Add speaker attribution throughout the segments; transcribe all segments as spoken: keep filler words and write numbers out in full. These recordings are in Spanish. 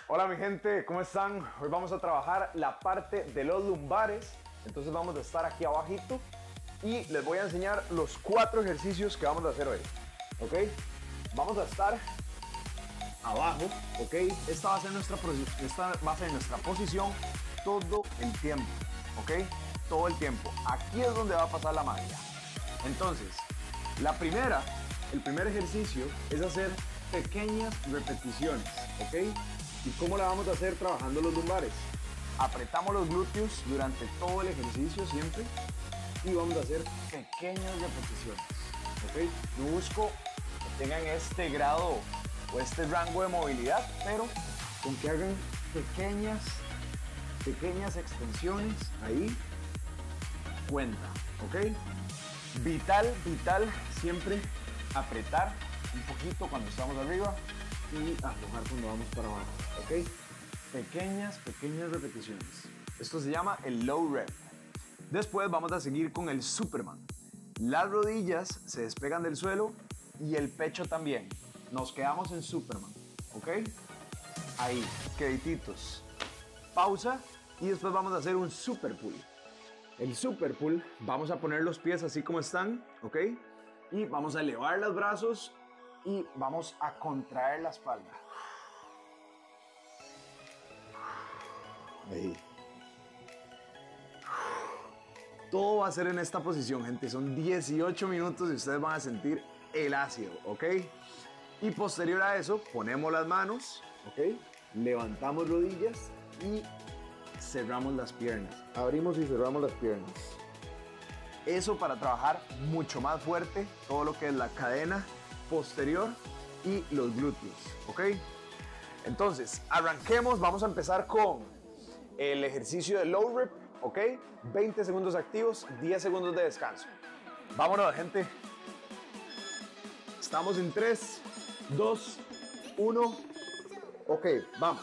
Speaker 1: Hola mi gente, ¿cómo están? Hoy vamos a trabajar la parte de los lumbares. Entonces vamos a estar aquí abajito y les voy a enseñar los cuatro ejercicios que vamos a hacer hoy. ¿Ok? Vamos a estar abajo, ¿ok? Esta va a ser nuestra, esta va a ser nuestra posición todo el tiempo, ¿ok? Todo el tiempo. Aquí es donde va a pasar la magia. Entonces, la primera, el primer ejercicio es hacer pequeñas repeticiones, ¿ok? ¿Y cómo la vamos a hacer? Trabajando los lumbares. Apretamos los glúteos durante todo el ejercicio siempre y vamos a hacer pequeñas repeticiones, ¿ok? No busco que tengan este grado o este rango de movilidad, pero con que hagan pequeñas, pequeñas extensiones, ahí cuenta, ¿ok? Vital, vital, siempre apretar un poquito cuando estamos arriba y aflojar cuando vamos para abajo, ¿ok? Pequeñas, pequeñas repeticiones. Esto se llama el low rep. Después vamos a seguir con el Superman. Las rodillas se despegan del suelo y el pecho también. Nos quedamos en Superman, ¿ok? Ahí, quedititos. Pausa y después vamos a hacer un super pull. El super pull, vamos a poner los pies así como están, ¿ok? Y vamos a elevar los brazos y vamos a contraer la espalda. Ahí. Todo va a ser en esta posición, gente. Son dieciocho minutos y ustedes van a sentir el ácido, ¿ok? Y posterior a eso, ponemos las manos, ¿ok? Levantamos rodillas y cerramos las piernas. Abrimos y cerramos las piernas. Eso para trabajar mucho más fuerte todo lo que es la cadena posterior y los glúteos, ¿ok? Entonces, arranquemos. Vamos a empezar con el ejercicio de low rep, ¿ok? veinte segundos activos, diez segundos de descanso. Vámonos, gente. Estamos en tres, dos, uno. Ok, vamos.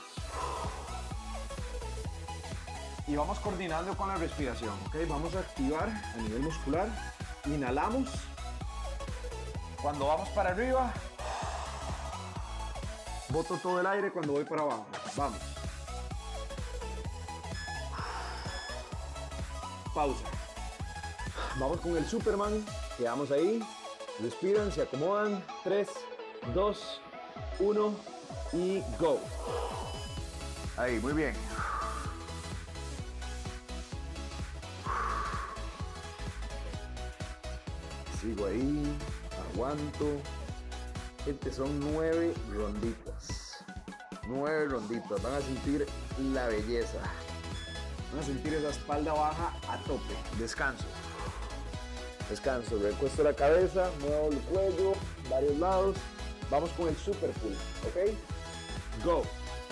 Speaker 1: Y vamos coordinando con la respiración, ¿ok? Vamos a activar a nivel muscular. Inhalamos. Cuando vamos para arriba, boto todo el aire cuando voy para abajo. Vamos. Pausa. Vamos con el Superman. Quedamos ahí. Respiran, se acomodan. tres, dos, uno y go. Ahí, muy bien. Sigo ahí, aguanto. Gente, son nueve ronditas. Nueve ronditas. Van a sentir la belleza. Van a sentir esa espalda baja a tope. Descanso. Descanso. Recuesto la cabeza, muevo el cuello, varios lados. Vamos con el super pull, ¿ok? Go.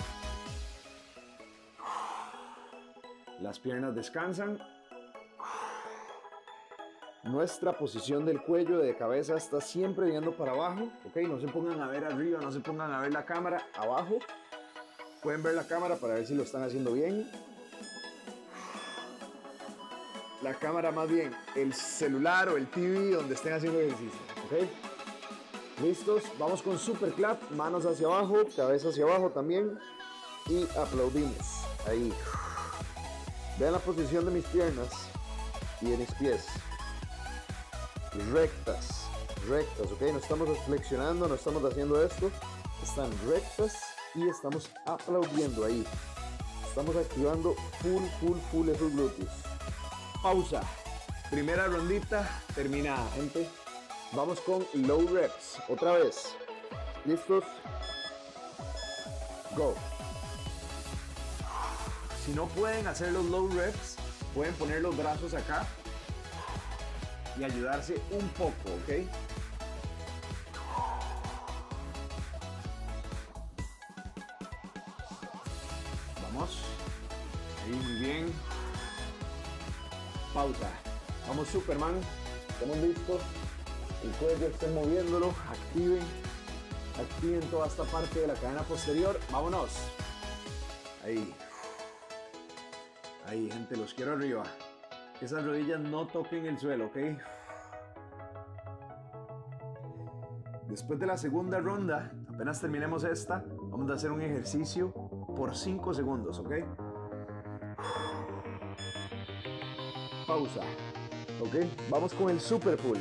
Speaker 1: Las piernas descansan. Nuestra posición del cuello de cabeza está siempre viendo para abajo, ¿ok? No se pongan a ver arriba, no se pongan a ver la cámara, abajo. Pueden ver la cámara para ver si lo están haciendo bien. La cámara más bien, el celular o el T V donde estén haciendo ejercicio, ¿ok? ¿Listos? Vamos con super clap, manos hacia abajo, cabeza hacia abajo también. Y aplaudimos, ahí. Vean la posición de mis piernas y de mis pies. Rectas, rectas, ok, no estamos flexionando, no estamos haciendo esto, están rectas y estamos aplaudiendo ahí, estamos activando full, full, full esos glúteos. Pausa, primera rondita terminada, gente. Vamos con low reps, otra vez, listos, go. Si no pueden hacer los low reps, pueden poner los brazos acá y ayudarse un poco, ¿ok? Vamos. Ahí, muy bien. Pausa. Vamos, Superman. Estamos listos. El cuello estén moviéndolo. Activen. Activen toda esta parte de la cadena posterior. Vámonos. Ahí. Ahí, gente, los quiero arriba. Que esas rodillas no toquen el suelo, ¿ok? Después de la segunda ronda, apenas terminemos esta, vamos a hacer un ejercicio por cinco segundos, ¿ok? Pausa. ¿Ok? Vamos con el super pull.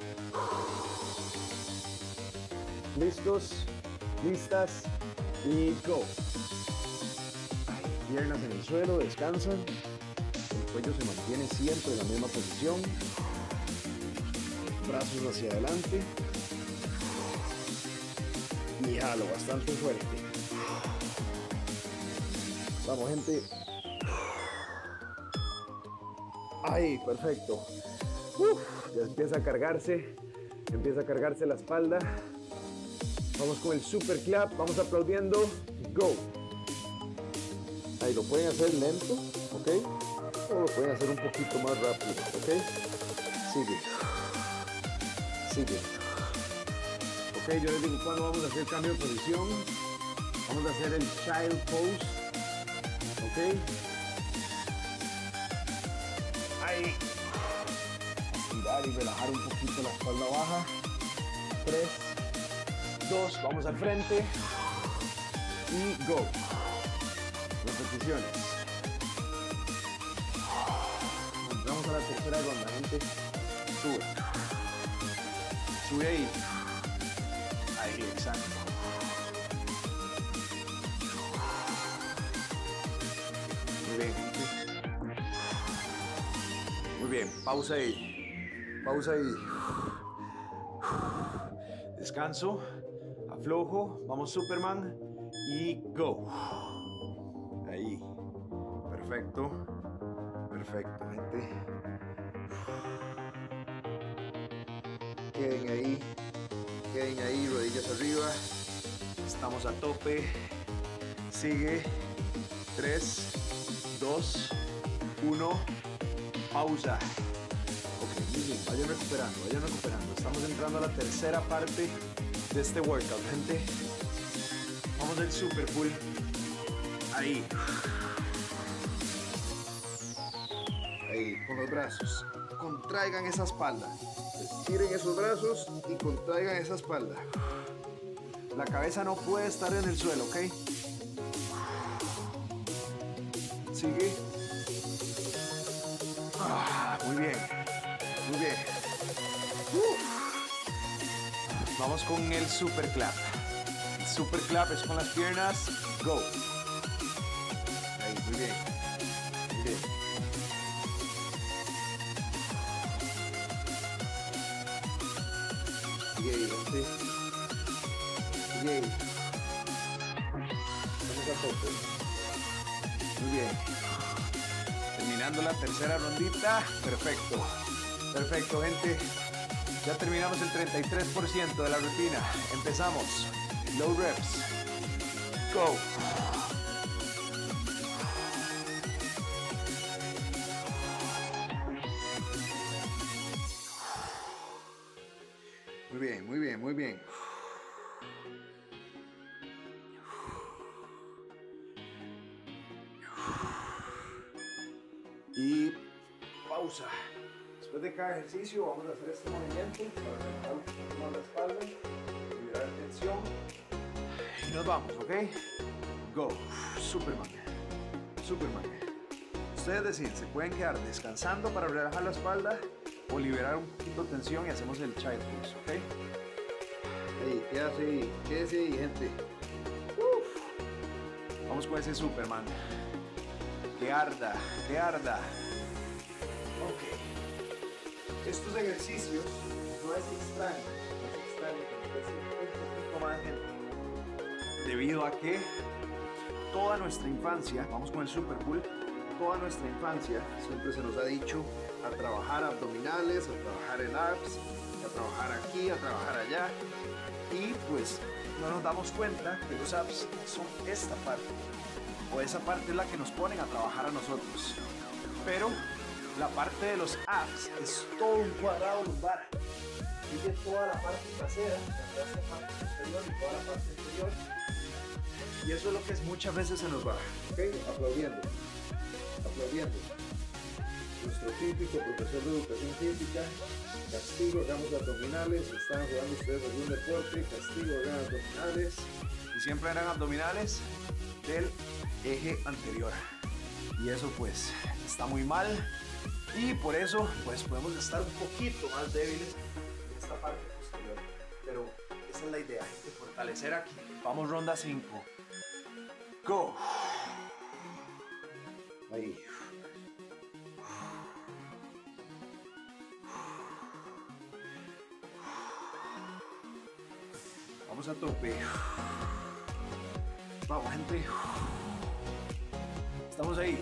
Speaker 1: ¿Listos? ¿Listas? Y go. Piernas en el suelo, descansan. El cuello se mantiene siempre en la misma posición. Brazos hacia adelante. Y jalo bastante fuerte. Vamos, gente. Ahí, perfecto. Uf, ya empieza a cargarse. Empieza a cargarse la espalda. Vamos con el super clap. Vamos aplaudiendo. Go. Ahí lo pueden hacer lento, ¿ok? O lo pueden hacer un poquito más rápido, ¿ok? Sigue. Sigue. Ok, yo les digo cuando vamos a hacer cambio de posición. Vamos a hacer el child pose. Ok. Ahí. Estirar y relajar un poquito la espalda baja. Tres, dos, vamos al frente. Y go. Repeticiones. Vamos a la tercera ronda, gente. Sube. Sube ahí. Ahí, exacto. Muy bien, gente. Muy bien, pausa ahí. Pausa ahí. Descanso. Aflojo. Vamos, Superman. Y go. Ahí. Perfecto. Perfecto, gente. Queden ahí. Queden ahí, rodillas arriba. Estamos a tope. Sigue. tres, dos, uno. Pausa. Ok, muy bien. Vayan recuperando, vayan recuperando. Estamos entrando a la tercera parte de este workout, gente. Vamos al super pull. Ahí. Ahí, con los brazos. Contraigan esa espalda. Estiren esos brazos y contraigan esa espalda. La cabeza no puede estar en el suelo, ¿ok? Sigue. Ah, muy bien. Muy bien. Uf. Vamos con el super clap. El super clap es con las piernas. Go. Ahí, muy bien. Muy bien. Sigue ahí, gente. Sigue ahí. Vamos a tope. Muy bien. Terminando la tercera rondita. Perfecto. Perfecto, gente. Ya terminamos el treinta y tres por ciento de la rutina. Empezamos. Low reps. Go. Muy bien, muy bien, muy bien. Y pausa. Después de cada ejercicio vamos a hacer este movimiento para relajar un poquito más la espalda, liberar tensión. Y nos vamos, ¿ok? Go. Superman. Superman. Ustedes deciden, se pueden quedar descansando para relajar la espalda o liberar un poquito de tensión y hacemos el child pose, ¿ok? Hey, quédate ahí, quédese ahí, gente. Uf. Vamos con ese Superman. Que arda, que arda. Ok. Estos ejercicios no es extraño, no es extraño que es un poquito más, gente. Debido a que toda nuestra infancia, vamos con el super pull, toda nuestra infancia siempre se nos ha dicho a trabajar abdominales, a trabajar en abs, a trabajar aquí, a trabajar allá. Y pues no nos damos cuenta que los abs son esta parte. O esa parte es la que nos ponen a trabajar a nosotros. Pero la parte de los abs es todo un cuadrado lumbar. Sigue toda la parte trasera, la parte posterior y toda la parte inferior. Y eso es lo que es, muchas veces se nos va. ¿Ok? Aplaudiendo. Aplaudiendo. Nuestro típico profesor de educación física. Castigo, hagamos abdominales. Están jugando ustedes algún deporte. Castigo, hagan abdominales. Y siempre harán abdominales del eje anterior. Y eso pues está muy mal. Y por eso pues podemos estar un poquito más débiles en esta parte posterior. Pero esa es la idea, de fortalecer aquí. Vamos, ronda cinco. Go. Ahí. Vamos a tope. Vamos, gente. Estamos ahí.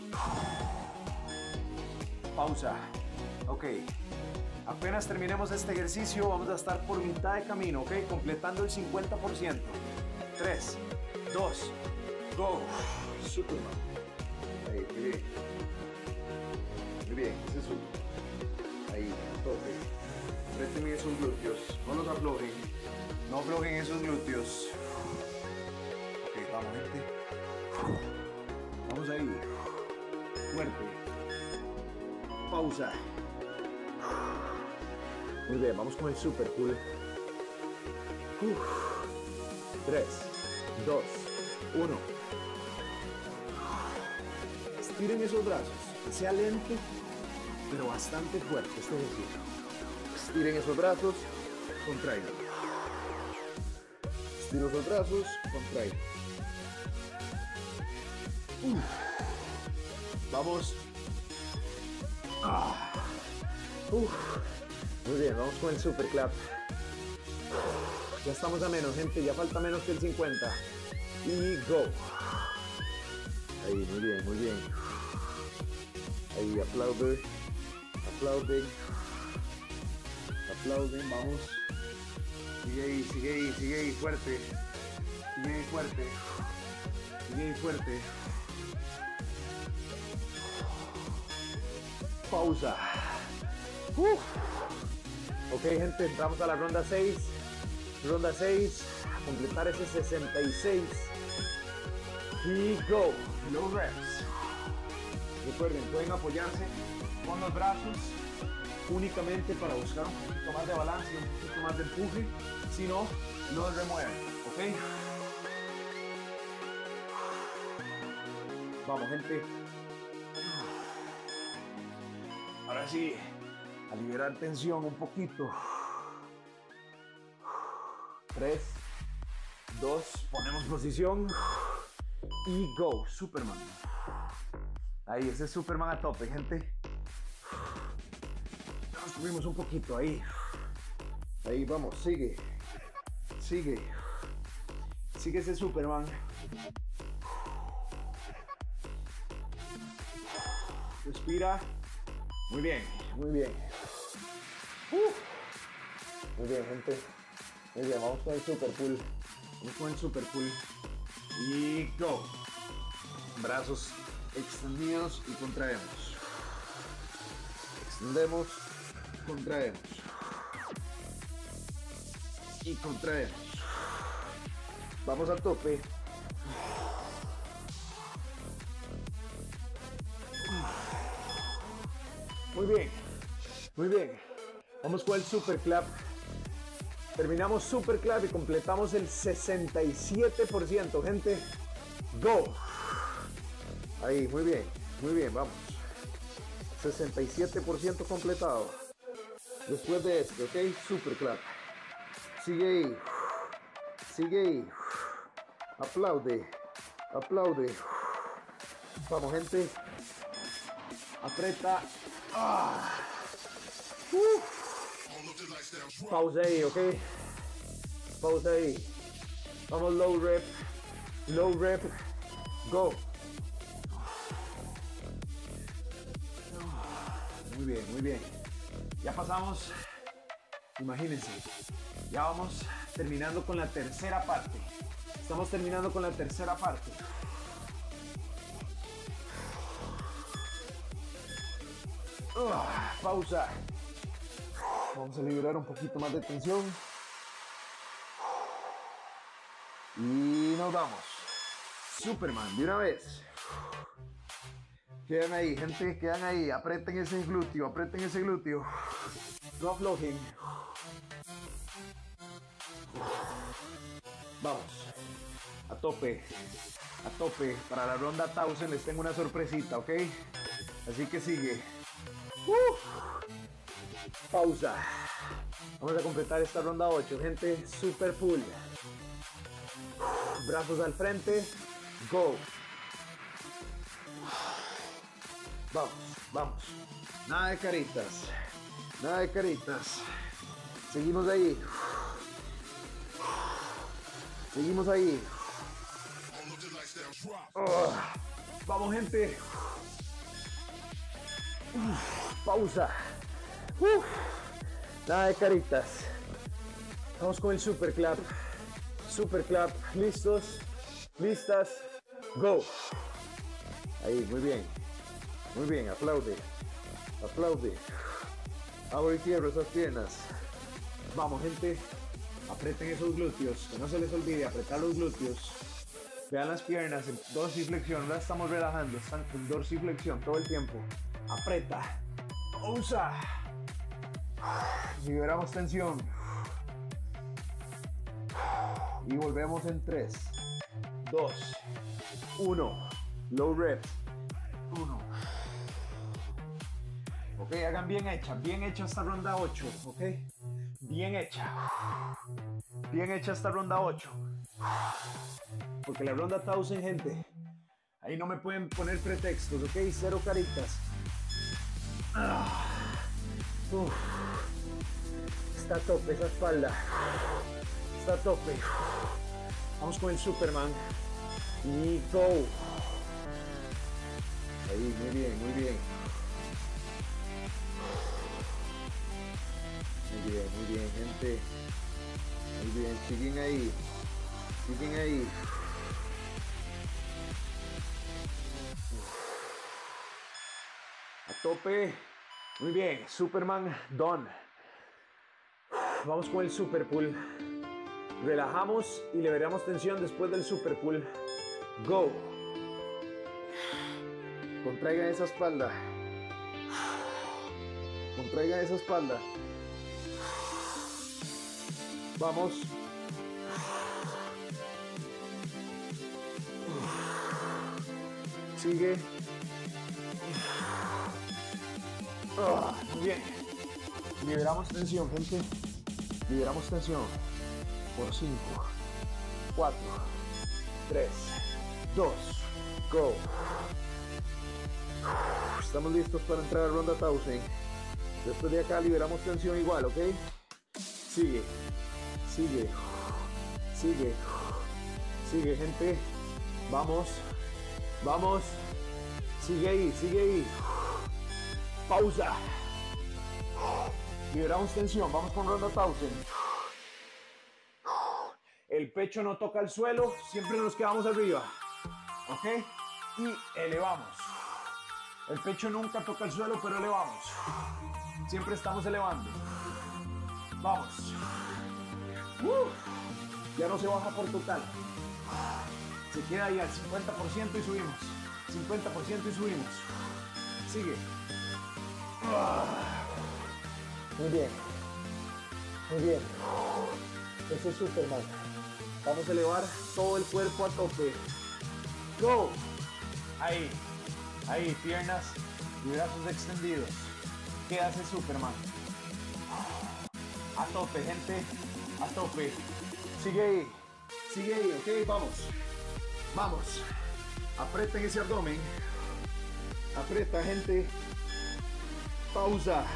Speaker 1: Pausa. Ok. Apenas terminemos este ejercicio, vamos a estar por mitad de camino, ok, completando el cincuenta por ciento. tres, dos, go. Superman. Ahí, muy bien. Muy bien, ese es uno. Ahí, tope. Aprieten esos glúteos, no los aflojen. No aflojen esos glúteos. Ok, vamos, gente. Vamos ahí. Fuerte. Pausa. Muy bien, vamos con el super cool. tres, dos, uno. Estiren esos brazos. Que sea lento, pero bastante fuerte este ejercicio. Estiren esos brazos, contraigan. Estiro esos brazos, contraigan. Uh. Vamos. Ah. Uh. Muy bien, vamos con el super clap. Ya estamos a menos, gente, ya falta menos que el cincuenta. Y go. Ahí, muy bien, muy bien. Ahí, aplaude. Aplauden. Aplauden, vamos. Sigue ahí, sigue ahí, sigue ahí, fuerte. Sigue ahí, fuerte. Sigue ahí, fuerte. Pausa. Uh. Ok, gente, entramos a la ronda seis. Ronda seis, a completar ese sesenta y seis. Y go. Low reps. Recuerden, pueden apoyarse con los brazos únicamente para buscar un poquito más de balance y un poquito más de empuje. Si no, los remueven. Ok. Vamos, gente. Ahora sí, a liberar tensión un poquito. tres, dos, ponemos posición y go, Superman. Ahí, ese es Superman a tope, gente. Nos subimos un poquito, ahí. Ahí, vamos, sigue. Sigue. Sigue ese Superman. Respira. Muy bien, muy bien. Uh. Muy bien, gente. Muy bien, vamos con el super pull. Vamos con el super pull. Y go. Brazos extendidos y contraemos. Extendemos, contraemos. Y contraemos. Vamos al tope. Muy bien, muy bien. Vamos con el super clap. Terminamos super clap y completamos el sesenta y siete por ciento, gente. Go. Ahí, muy bien, muy bien, vamos. sesenta y siete por ciento completado. Después de este, ok, super clap. Sigue ahí. Sigue ahí. Aplaude. Aplaude. Vamos, gente. Aprieta. Ah. Uh. Pausa ahí, ok. Pausa ahí. Vamos low rep. Low rep. Go. Muy bien, muy bien. Ya pasamos. Imagínense. Ya vamos terminando con la tercera parte. Estamos terminando con la tercera parte. Uh, pausa. Vamos a liberar un poquito más de tensión. Y nos vamos. Superman, de una vez. Quedan ahí, gente, quedan ahí. Aprieten ese glúteo, aprieten ese glúteo. No aflojen. Vamos. A tope. a tope. Para la ronda mil les tengo una sorpresita, ¿ok? Así que sigue. Uh. Pausa. Vamos a completar esta ronda ocho, gente. Super pull. Brazos al frente. Go. Vamos, vamos. Nada de caritas. Nada de caritas. Seguimos ahí. Seguimos ahí. Oh. Vamos, gente. Uf. Pausa. Uf. Nada de caritas. Vamos con el super clap. Super clap. ¿Listos? ¿Listas? Go. Ahí, muy bien. Muy bien, aplaude. Aplaude. Abro y cierro esas piernas. Vamos, gente. Aprieten esos glúteos. Que no se les olvide apretar los glúteos. Vean las piernas en dorsiflexión. No las estamos relajando. Están en dorsiflexión todo el tiempo. Aprieta. Pausa. Liberamos tensión. Y volvemos en tres, dos, uno. Low reps. uno. Ok, hagan bien hecha. Bien hecha esta ronda ocho. Ok. Bien hecha. Bien hecha esta ronda ocho. Porque la ronda mil, gente. Ahí no me pueden poner pretextos, ok. Cero caritas. Ah. Uf. Está a tope esa espalda. Está a tope. Vamos con el Superman. Y go. Ahí, muy bien, muy bien. Muy bien, muy bien, gente. Muy bien, siguen ahí. Siguen ahí. A tope. Muy bien, Superman done. Vamos con el super pull. Relajamos y liberamos tensión después del super pull. Go. Contraigan esa espalda. Contraigan esa espalda. Vamos. Sigue. Oh, muy bien. Liberamos tensión, gente. Liberamos tensión. Por cinco, cuatro, tres, dos, go. Estamos listos para entrar a ronda mil. Después de acá liberamos tensión igual, ¿ok? Sigue. Sigue. Sigue. Sigue, gente. Vamos. Vamos. Sigue ahí, sigue ahí. Pausa. Liberamos tensión. Vamos con ronda mil. El pecho no toca el suelo. Siempre nos quedamos arriba. ¿Ok? Y elevamos. El pecho nunca toca el suelo, pero elevamos. Siempre estamos elevando. Vamos. Uh, ya no se baja por total. Se queda ahí al cincuenta por ciento y subimos. cincuenta por ciento y subimos. Sigue. Muy bien. Muy bien. Eso es Superman. Vamos a elevar todo el cuerpo a tope. Go. Ahí. Ahí, piernas y brazos extendidos. ¿Qué hace Superman? A tope, gente. A tope. Sigue ahí. Sigue ahí, ok, vamos. Vamos. Aprieten ese abdomen. Aprieta, gente. Pausa.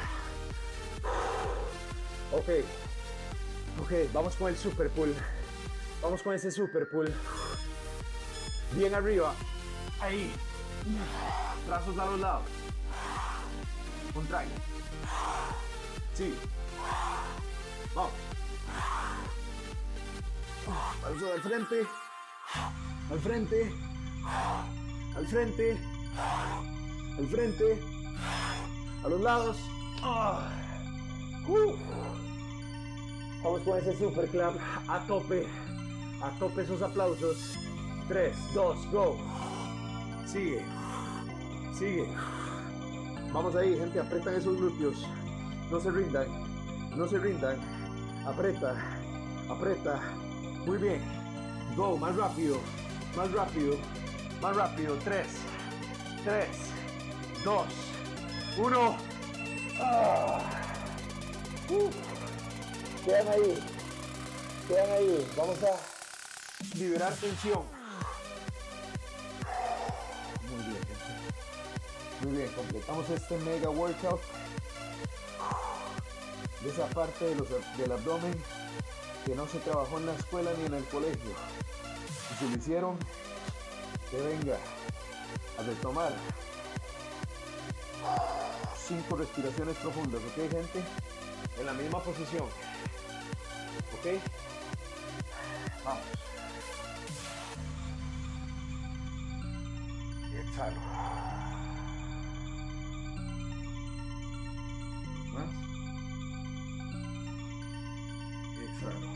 Speaker 1: Ok. Ok, vamos con el super pull. Vamos con ese super pull. Bien arriba. Ahí. Brazos a los lados. Contrae. Sí. Vamos. Brazos al frente. Al frente. Al frente. Al frente. A los lados. Uh. Vamos con ese super clap a tope. A tope esos aplausos. tres, dos, go. Sigue. Sigue. Vamos ahí, gente. Apretan esos glúteos. No se rindan. No se rindan. Aprieta. Aprieta. Muy bien. Go. Más rápido. Más rápido. Más rápido. tres, tres, dos, uno. Ah. Uh. Quedan ahí. Quedan ahí. Vamos a liberar tensión. Muy bien, gente. Muy bien, completamos este mega workout de esa parte de los, del abdomen que no se trabajó en la escuela ni en el colegio. Y si lo hicieron, que venga a retomar. Cinco respiraciones profundas, ¿ok, gente? En la misma posición. ¿Ok? Vamos. Y exhalo. Más. Y exhalo.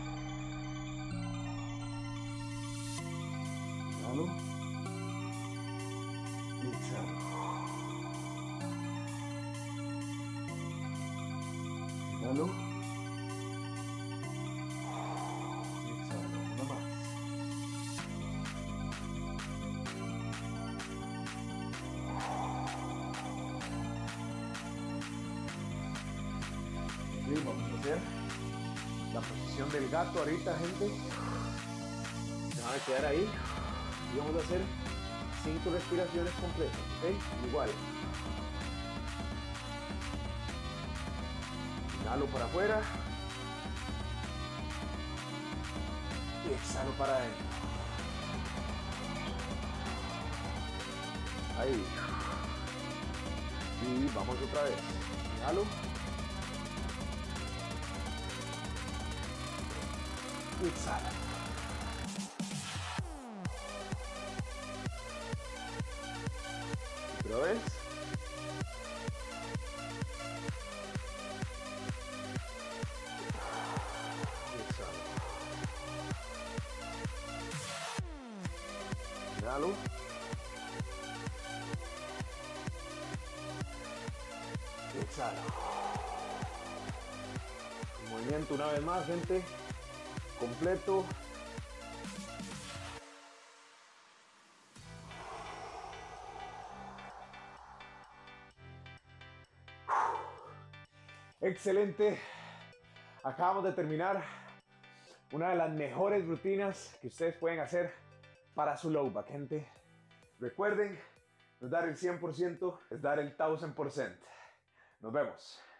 Speaker 1: Inhalo. Y exhalo. Inhalo. Y exhalo. Una más. Ok, vamos a hacer la posición del gato ahorita, gente. Se van a quedar ahí y vamos a hacer cinco respiraciones completas, ¿ok? Igual. Inhalo para afuera y exhalo para adentro. Ahí. Y vamos otra vez. Inhalo. Y exhalo. Otra vez. Inhalo. Y exhalo. El movimiento una vez más, gente. Completo. Excelente. Acabamos de terminar una de las mejores rutinas que ustedes pueden hacer para su low back, gente. Recuerden, no es dar el cien por ciento, es dar el mil por ciento. Nos vemos.